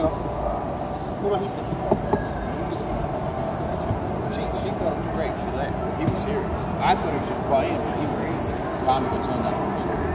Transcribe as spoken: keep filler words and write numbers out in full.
Diego. Muy bajito. She, she thought it was great. She laughed. He was serious. I thought he was just playing, but he was serious. Tommy was on that.